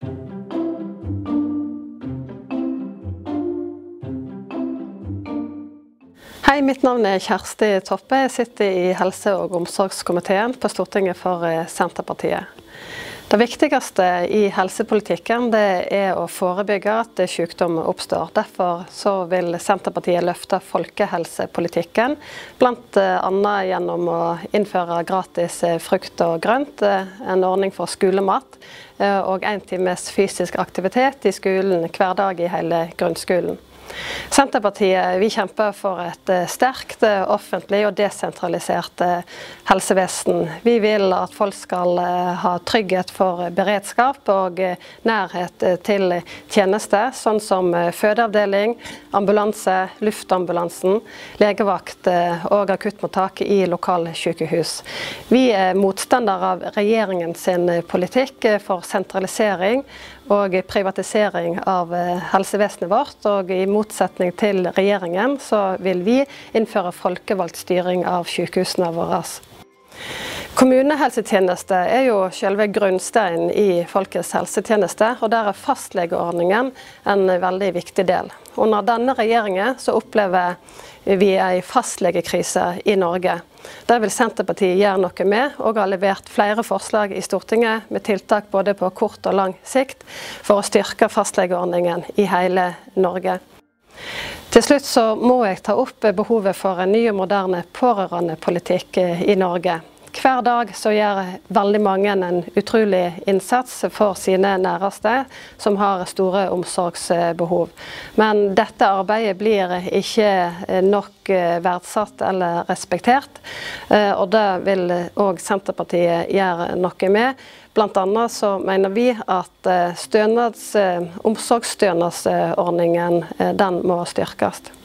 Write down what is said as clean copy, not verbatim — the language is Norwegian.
Hei, mitt navn Kjersti Toppe. Jeg sitter i helse- og omsorgskomiteen på Stortinget for Senterpartiet. Det viktigste i helsepolitikken det å forebygge at sykdom oppstår. Derfor så vil Senterpartiet løfte folkehelsepolitikken, blant annet gjennom å innføre gratis frukt og grønt, en ordning for skolemat og 1 times fysisk aktivitet i skolen hver dag i hele grunnskolen. Senterpartiet vi kjemper for et sterkt, offentlig og desentralisert helsevesen. Vi vil at folk skal ha trygghet for beredskap og nærhet til tjenester, sånn som fødeavdeling, ambulanse, luftambulansen, legevakt og akuttmottak i lokalsykehus. Vi motstandere av regjeringens politikk for sentralisering og privatisering av helsevesenet vårt, og i motsetning til regjeringen så vil vi innføre folkevalgt styring av sykehusene våre. Kommunehelsetjeneste jo selve grunnsteinen i folkets helsetjeneste, og der fastlegeordningen en veldig viktig del. Under denne regjeringen så opplever vi en fastlegekrise i Norge. Det vil Senterpartiet gjøre noe med, og har levert flere forslag i Stortinget med tiltak både på kort og lang sikt for å styrke fastlegeordningen i hele Norge. Til slutt så må jeg ta opp behovet for en ny og moderne pårørendepolitikk i Norge. Hver dag så gjør veldig mange en utrolig innsats for sine næreste som har store omsorgsbehov. Men dette arbeidet blir ikke nok verdsatt eller respektert, og det vil også Senterpartiet gjøre noe med. Blant annet så mener vi at omsorgsstønadsordningen den må styrkes.